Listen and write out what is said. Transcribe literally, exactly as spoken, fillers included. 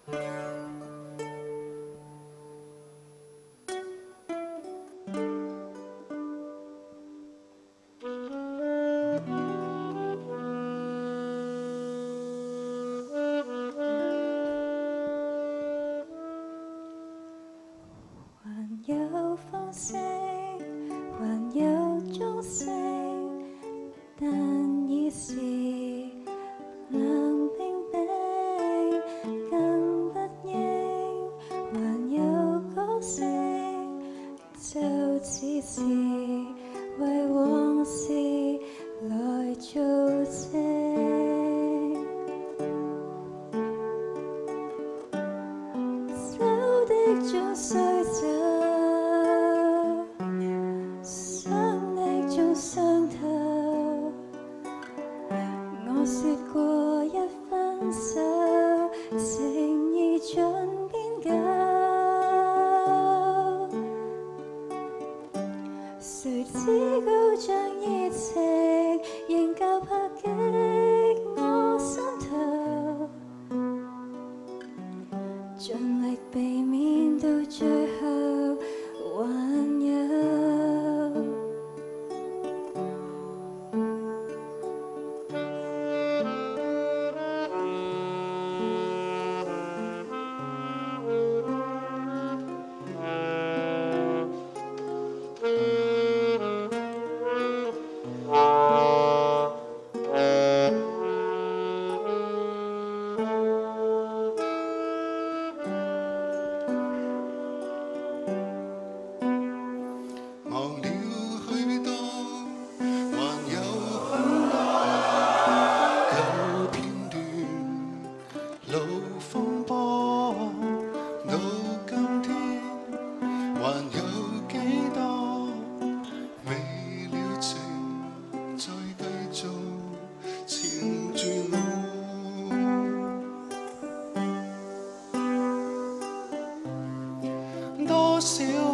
還有風聲，還有鐘聲，但已是冷冰冰，更不應。還有歌聲，就只是為往事來做證。走的總須走，想你總想透。我說過一分手，情意盡變舊。誰知高漲熱情，仍舊拍擊我心頭。盡力避免到最後還有。 忘了許多，還有很多舊片段，老風波，到今天還有幾多未了情，再繼續纏住我。多少